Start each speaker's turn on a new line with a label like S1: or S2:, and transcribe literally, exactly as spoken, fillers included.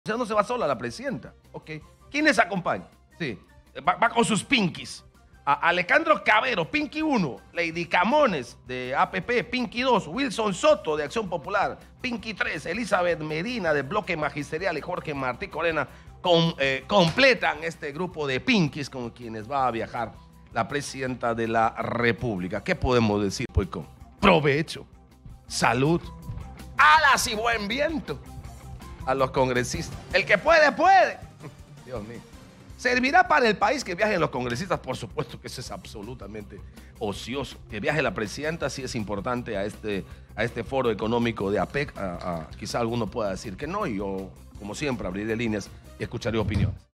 S1: O sea, no se va sola la presidenta. Ok. ¿Quiénes acompañan? Sí. Va, va con sus pinkies. A Alejandro Cabero, Pinky uno. Lady Camones, de A P P, Pinky dos. Wilson Soto, de Acción Popular, Pinky tres. Elizabeth Medina, de Bloque Magisterial, y Jorge Martí Corena con, eh, completan este grupo de pinkies con quienes va a viajar la presidenta de la República. ¿Qué podemos decir, Poicón? Provecho, salud, alas y buen viento a los congresistas. El que puede, puede. Dios mío. ¿Servirá para el país que viajen los congresistas? Por supuesto que eso es absolutamente ocioso. Que viaje la presidenta sí es importante a este, a este foro económico de APEC. A, a, quizá alguno pueda decir que no, y yo, como siempre, abriré líneas y escucharé opiniones.